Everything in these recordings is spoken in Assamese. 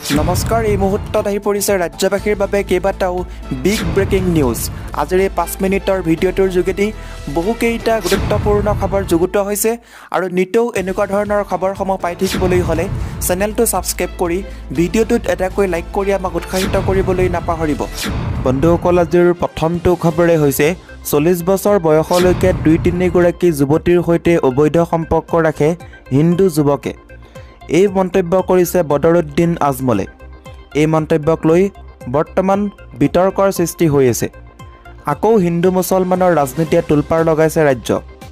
নমস্কাৰ এই মুহূৰ্তত আহি পৰিছে ৰাজ্যবাসীৰ বাবে কেইবাটাও বিগ ব্ৰেকিং নিউজ। আজিৰ এই 5 মিনিটৰ ভিডিঅ'টোৰ যোগেদি বহুকেইটা গুৰুত্বপূৰ্ণ খবৰ যুগুত হৈছে আৰু নিতৌ এনেকুৱা ধৰণৰ খবৰসমূহ পাই থাকিবলৈ হ'লে চেনেলটো ছাবস্ক্ৰাইব কৰি ভিডিঅ'টোত এটাকৈ লাইক কৰি আমাক উৎসাহিত কৰিবলৈ নাপাহৰিব। বন্ধুসকল, আজিৰ প্ৰথমটো খবৰে হৈছে 40 বছৰ বয়সলৈকে 2-3 গৰাকী যুৱতীৰ সৈতে অবৈধ সম্পৰ্ক ৰাখে হিন্দু যুৱকে। এই মন্তব্য কৰিছে বদৰুদ্দিন আজমলে। এই মন্তব্যক লৈ বৰ্তমান বিতৰ্কৰ সৃষ্টি হৈ আছে। আকৌ হিন্দু মুছলমানৰ ৰাজনীতিয়ে তোলপাৰ লগাইছে ৰাজ্য।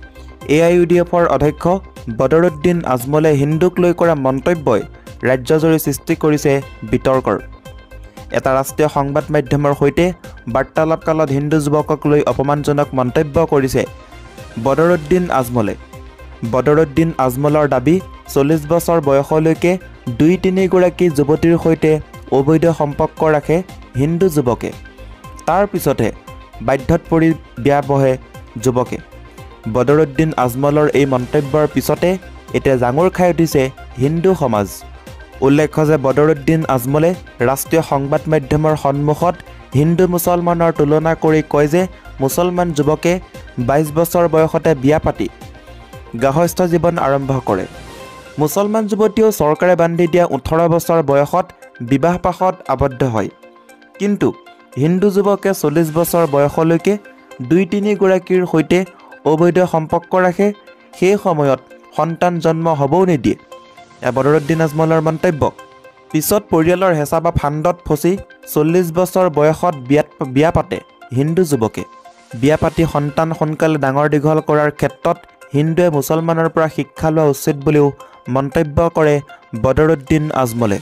AIUDFৰ অধ্যক্ষ বদৰুদ্দিন আজমলে হিন্দুক লৈ কৰা মন্তব্যই ৰাজ্যজুৰি সৃষ্টি কৰিছে বিতৰ্কৰ। এটা ৰাষ্ট্ৰীয় সংবাদ মাধ্যমৰ সৈতে বাৰ্তালাপ কালত হিন্দু যুৱকক লৈ অপমানজনক মন্তব্য কৰিছে বদৰুদ্দিন আজমলে। বদৰুদ্দিন আজমলৰ দাবী 40 বছৰ বয়সলৈকে 2-3 গৰাকী যুৱতীৰ সৈতে অবৈধ সম্পৰ্ক ৰাখে হিন্দু যুৱকে। তাৰ পিছতে বাধ্যত পৰি বিয়া বহে যুৱকে। বদৰুদ্দিন আজমলৰ এই মন্তব্যৰ পিছতে এতিয়া জাঙুৰ খাই উঠিছে হিন্দু সমাজ। উল্লেখ্য যে বদৰুদ্দিন আজমলে ৰাষ্ট্ৰীয় সংবাদ মাধ্যমৰ সন্মুখত হিন্দু মুছলমানৰ তুলনা কৰি কয় যে মুছলমান যুৱকে 22 বছৰ বয়সতে বিয়া পাতি গাহস্থ জীৱন আৰম্ভ কৰে। মুছলমান যুৱতীয়েও চৰকাৰে বান্ধি দিয়া 18 বছৰ বয়সত বিবাহ পাশত আবদ্ধ হয়। কিন্তু হিন্দু যুৱকে 40 বছৰ বয়সলৈকে 2-3 গৰাকীৰ সৈতে অবৈধ সম্পৰ্ক ৰাখে, সেই সময়ত সন্তান জন্ম হ'বও নিদিয়ে। বদৰুদ্দিন আজমলৰ মন্তব্য। পিছত পৰিয়ালৰ হেঁচা বা ফান্দত ফচি 40 বছৰ বয়সত বিয়া পাতে হিন্দু যুৱকে। বিয়া পাতি সন্তান সোনকালে ডাঙৰ দীঘল কৰাৰ ক্ষেত্ৰত হিন্দুৱে মুছলমানৰ পৰা শিক্ষা লোৱা উচিত বুলিও মন্তব্য কৰে বদৰুদ্দিন আজমলে।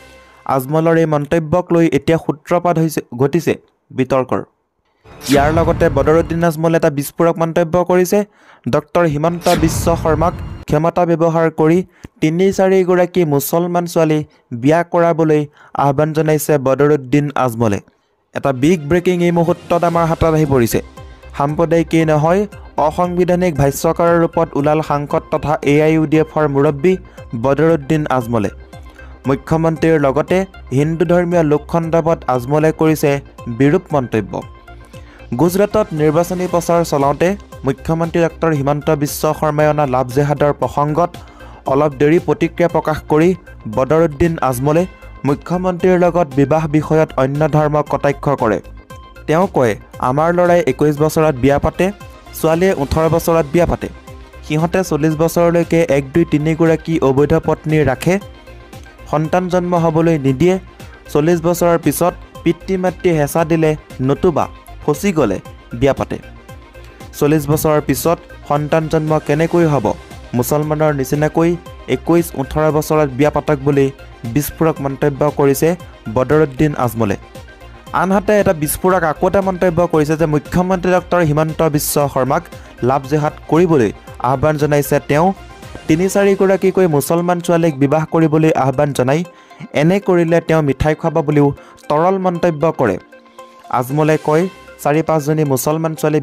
আজমলৰ এই মন্তব্যক লৈ এতিয়া সূত্ৰপাত ঘটিছে বিতৰ্কৰ। ইয়াৰ লগতে বদৰুদ্দিন আজমলে এটা বিস্ফোৰক মন্তব্য কৰিছে। ডক্টৰ হিমন্ত বিশ্ব শৰ্মাক ক্ষমতা ব্যৱহাৰ কৰি 3-4 গৰাকী মুছলমান ছোৱালী বিয়া কৰাবলৈ আহ্বান জনাইছে বদৰুদ্দিন আজমলে। এটা বিগ ব্ৰেকিং এই মুহূৰ্তত আমাৰ হাতত আহি পৰিছে। সাম্প্ৰদায়িকেই নহয়, অসাংবিধানিক ভাষ্যকাৰৰ ৰূপত ওলাল সাংসদ তথা AIUDFৰ মুৰব্বী বদৰুদ্দিন আজমলে। মুখ্যমন্ত্ৰীৰ লগতে হিন্দু ধৰ্মীয় লোকসন্দৰ্ভত আজমলে কৰিছে বিৰূপ মন্তব্য। গুজৰাটত নিৰ্বাচনী প্ৰচাৰ চলাওঁতে মুখ্যমন্ত্ৰী ডক্টৰ হিমন্ত বিশ্ব শৰ্মাই অনা লাভ জেহাদৰ প্ৰসংগত অলপ দেৰি প্ৰতিক্ৰিয়া প্ৰকাশ কৰি বদৰুদ্দিন আজমলে মুখ্যমন্ত্ৰীৰ লগত বিবাহ বিষয়ত অন্য ধৰ্মক কটাক্ষ কৰে। তেওঁ কয়, আমাৰ ল'ৰাই 21 বছৰত বিয়া পাতে, ছোৱালীয়ে 18 বছৰত বিয়া পাতে। সিহঁতে 40 বছৰলৈকে 1-2-3 গৰাকী অবৈধ পত্নী ৰাখে, সন্তান জন্ম হ'বলৈ নিদিয়ে। 40 বছৰৰ পিছত পিতৃ মাতৃয়ে হেঁচা দিলে নতুবা ফচি গ'লে বিয়া পাতে। 40 বছৰৰ পিছত সন্তান জন্ম কেনেকৈ হ'ব? মুছলমানৰ নিচিনাকৈ 21-18 বছৰত বিয়া পাতক বুলি বিস্ফোৰক মন্তব্য কৰিছে বদৰুদ্দিন আজমলে। আনহাতে এটা বিস্ফোৰক আকৌ এটা মন্তব্য কৰিছে যে মুখ্যমন্ত্ৰী ডক্টৰ হিমন্ত বিশ্ব শৰ্মাক লাভ জেহাদ কৰিবলৈ আহ্বান জনাইছে তেওঁ। 3-4 গৰাকীকৈ মুছলমান ছোৱালীক বিবাহ কৰিবলৈ আহ্বান জনাই এনে কৰিলে তেওঁ মিঠাই খুৱাব বুলিও তৰল মন্তব্য কৰে। আজমলে কয়, 4-5 জনী মুছলমান ছোৱালী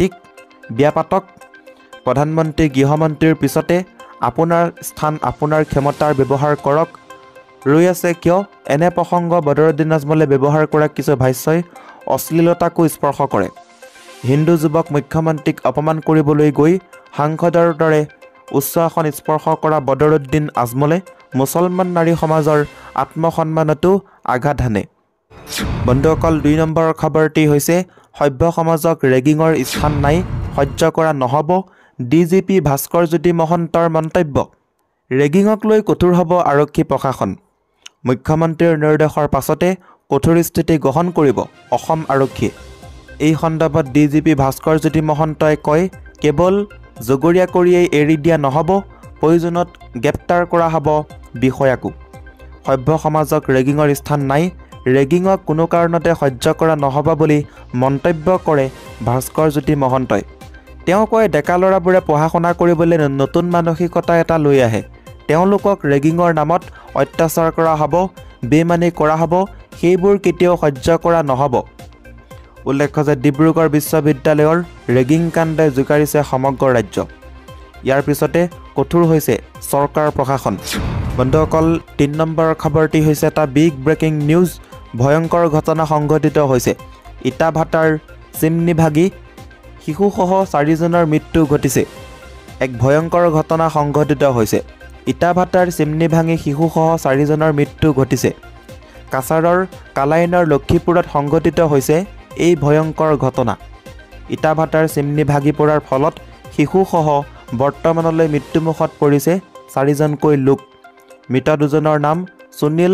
বিয়া পাতক। প্ৰধানমন্ত্ৰী গৃহমন্ত্ৰীৰ পিছতে আপোনাৰ স্থান, আপোনাৰ ক্ষমতাৰ ব্যৱহাৰ কৰক। ৰৈ আছে কিয়? এনে প্ৰসংগ বদৰুদ্দিন আজমলে ব্যৱহাৰ কৰা কিছু ভাষ্যই অশ্লীলতাকো স্পৰ্শ কৰে। হিন্দু যুৱক মুখ্যমন্ত্ৰীক অপমান কৰিবলৈ গৈ সাংসদৰ দৰে উচ্চ আসন স্পৰ্শ কৰা বদৰুদ্দিন আজমলে মুছলমান নাৰী সমাজৰ আত্মসন্মানতো আঘাত হানে। বন্ধুসকল, 2 নম্বৰৰ খবৰটি হৈছে সভ্য সমাজক ৰেগিঙৰ স্থান নাই, সহ্য কৰা নহ'ব DGP ভাস্কৰজ্যোতি মহন্তৰ মন্তব্য। ৰেগিঙক লৈ কঠোৰ হ'ব আৰক্ষী প্ৰশাসন। মুখ্যমন্ত্ৰীৰ নিৰ্দেশৰ পাছতে কঠোৰ স্থিতি গ্ৰহণ কৰিব অসম আৰক্ষীয়ে। এই সন্দৰ্ভত DGP ভাস্কৰজ্যোতি মহন্তই কয়, কেৱল জগৰীয়া কৰিয়েই এৰি দিয়া নহ'ব, প্ৰয়োজনত গ্ৰেপ্তাৰ কৰা হ'ব বিষয়াকো। সভ্য সমাজক ৰেগিঙৰ স্থান নাই, ৰেগিঙক কোনো কাৰণতে সহ্য কৰা নহ'ব বুলি মন্তব্য কৰে ভাস্কৰজ্যোতি মহন্তই। তেওঁ কয়, ডেকা ল'ৰাবোৰে পঢ়া শুনা কৰিবলৈ নতুন মানসিকতা এটা লৈ আহে। তেওঁলোকক ৰেগিঙৰ নামত অত্যাচাৰ কৰা হ'ব, বেইমানি কৰা হ'ব, সেইবোৰ কেতিয়াও সহ্য কৰা নহ'ব। উল্লেখ্য যে ডিব্ৰুগড় বিশ্ববিদ্যালয়ৰ ৰেগিং কাণ্ডে জোকাৰিছে সমগ্ৰ ৰাজ্য। ইয়াৰ পিছতে কঠোৰ হৈছে চৰকাৰ প্ৰশাসন। বন্ধুসকল ৩ নম্বৰ খবৰটি হৈছে এটা বিগ ব্ৰেকিং নিউজ। ভয়ংকৰ ঘটনা সংঘটিত হৈছে। ইটা ভাটাৰ চিমনি ভাগি শিশুসহ 4জনৰ মৃত্যু ঘটিছে। এক ভয়ংকৰ ঘটনা সংঘটিত হৈছে। ইটা ভাটাৰ চিমনি ভাঙি শিশুসহ 4জনৰ মৃত্যু ঘটিছে। কাছাৰৰ কালাইনৰ লক্ষীপুৰত সংঘটিত হৈছে এই ভয়ংকৰ ঘটনা। ইটা ভাটাৰ চিমনি ভাগি পৰাৰ ফলত শিশুসহ বৰ্তমানলৈ মৃত্যুমুখত পৰিছে 4জনকৈ লোক। মৃত দুজনৰ নাম সুনীল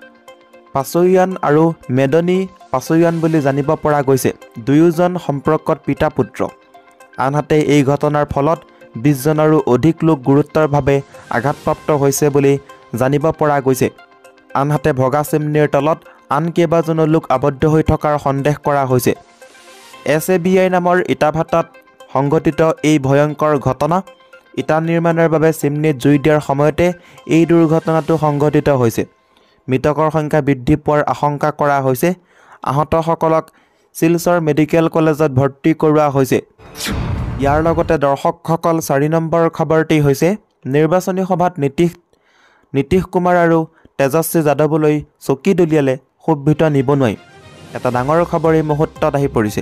পাছৈয়ান আৰু মেদনী পাছৈয়ান বুলি জানিব পৰা গৈছে। দুয়োজন সম্পৰ্কত পিতা পুত্ৰ। আনহাতে এই ঘটনাৰ ফলত 20জনৰো অধিক লোক গুৰুতৰভাৱে আঘাতপ্ৰাপ্ত হৈছে বুলি জানিব পৰা গৈছে। আনহাতে ভগা চিমনিৰ তলত আন কেইবাজনো লোক আবদ্ধ হৈ থকাৰ সন্দেহ কৰা হৈছে। SABI নামৰ ইটা ভাটাত সংঘটিত এই ভয়ংকৰ ঘটনা। ইটা নিৰ্মাণৰ বাবে চিমনিত জুই দিয়াৰ সময়তে এই দুৰ্ঘটনাটো সংঘটিত হৈছে। মৃতকৰ সংখ্যা বৃদ্ধি পোৱাৰ আশংকা কৰা হৈছে। আহতসকলক শিলচৰ মেডিকেল কলেজত ভৰ্তি কৰোৱা হৈছে। ইয়াৰ লগতে দৰ্শকসকল 4 নম্বৰ খবৰটি হৈছে নিৰ্বাচনী সভাত নীতিশ কুমাৰ আৰু তেজস্বী যাদৱলৈ চকী দলিয়ালে ক্ষোভিত নিবনুৱাই। এটা ডাঙৰ খবৰ এই মুহূৰ্তত আহি পৰিছে।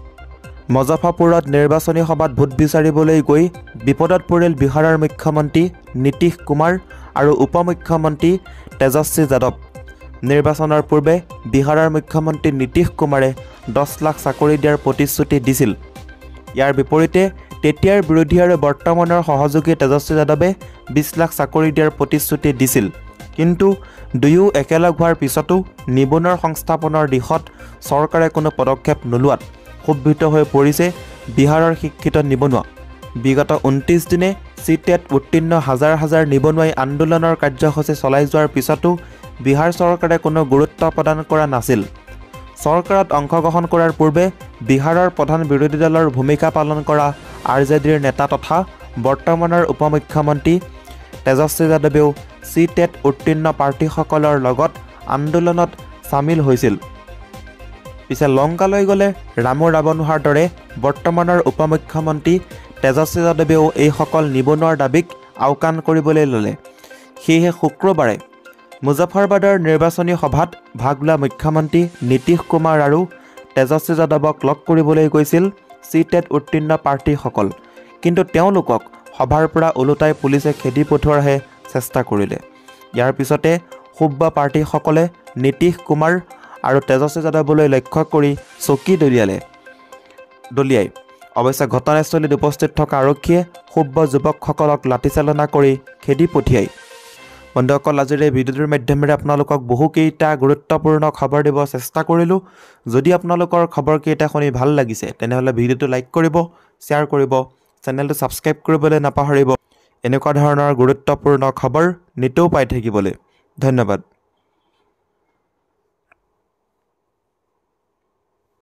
মুজফ্ফৰপুৰত নিৰ্বাচনী সভাত ভোট বিচাৰিবলৈ গৈ বিপদত পৰিল বিহাৰৰ মুখ্যমন্ত্ৰী নীতিশ কুমাৰ আৰু উপ মুখ্যমন্ত্ৰী তেজস্বী যাদৱ। নিৰ্বাচনৰ পূৰ্বে বিহাৰৰ মুখ্যমন্ত্ৰী নীতিশ কুমাৰে 10 লাখ চাকৰি দিয়াৰ প্ৰতিশ্ৰুতি দিছিল। ইয়াৰ বিপৰীতে তেতিয়াৰ বিৰোধী আৰু বৰ্তমানৰ সহযোগী তেজস্বী যাদৱে 20 লাখ চাকৰি দিয়াৰ প্ৰতিশ্ৰুতি দিছিল। কিন্তু দুয়ো একেলগ হোৱাৰ পিছতো নিবনুৱাৰ সংস্থাপনৰ দিশত চৰকাৰে কোনো পদক্ষেপ নোলোৱাত ক্ষোভিত হৈ পৰিছে বিহাৰৰ শিক্ষিত নিবনুৱা। বিগত 29 দিনে CTET উত্তীৰ্ণ হাজাৰ হাজাৰ নিবনুৱাই আন্দোলনৰ কাৰ্যসূচী চলাই যোৱাৰ পিছতো বিহাৰ চৰকাৰে কোনো গুৰুত্ব প্ৰদান কৰা নাছিল। চৰকাৰত অংশগ্ৰহণ কৰাৰ পূৰ্বে বিহাৰৰ প্ৰধান বিৰোধী দলৰ ভূমিকা পালন কৰা RJDৰ নেতা তথা বৰ্তমানৰ উপ মুখ্যমন্ত্ৰী তেজস্বী যাদৱেও CTET উত্তীৰ্ণ প্ৰাৰ্থীসকলৰ লগত আন্দোলনত চামিল হৈছিল। পিছে লংকালৈ গ'লে ৰামো ৰাৱণ হোৱাৰ দৰে বৰ্তমানৰ উপ মুখ্যমন্ত্ৰী তেজস্বী যাদৱেও এইসকল নিবনুৱাৰ দাবীক আওকাণ কৰিবলৈ ল'লে। সেয়েহে শুক্ৰবাৰে মুজফ্ফৰবাদৰ নিৰ্বাচনী সভাত ভাগ লোৱা মুখ্যমন্ত্ৰী নীতিশ কুমাৰ আৰু তেজস্বী যাদৱক লগ কৰিবলৈ গৈছিল CTET উত্তীৰ্ণ প্ৰাৰ্থীসকল। কিন্তু তেওঁলোকক সভাৰ পৰা ওলোটাই পুলিচে খেদি পঠোৱাৰহে চেষ্টা কৰিলে। ইয়াৰ পিছতে সূব প্ৰাৰ্থীসকলে নীতিশ কুমাৰ আৰু তেজস্বী যাদৱলৈ লক্ষ্য কৰি চকী দলিয়াই অৱশ্যে ঘটনাস্থলীত উপস্থিত থকা আৰক্ষীয়ে সূব যুৱকসকলক লাঠিচালনা কৰি খেদি পঠিয়ায়। বন্ধুসকল, আজিৰ এই ভিডিঅ'টোৰ মাধ্যমেৰে আপোনালোকক বহুকেইটা গুৰুত্বপূৰ্ণ খবৰ দিব চেষ্টা কৰিলোঁ। যদি আপোনালোকৰ খবৰকেইটা শুনি ভাল লাগিছে তেনেহ'লে ভিডিঅ'টো লাইক কৰিব, শ্বেয়াৰ কৰিব, চেনেলটো ছাবস্ক্ৰাইব কৰিবলৈ নাপাহৰিব। এনেকুৱা ধৰণৰ গুৰুত্বপূৰ্ণ খবৰ নিতৌ পাই থাকিবলৈ। ধন্যবাদ।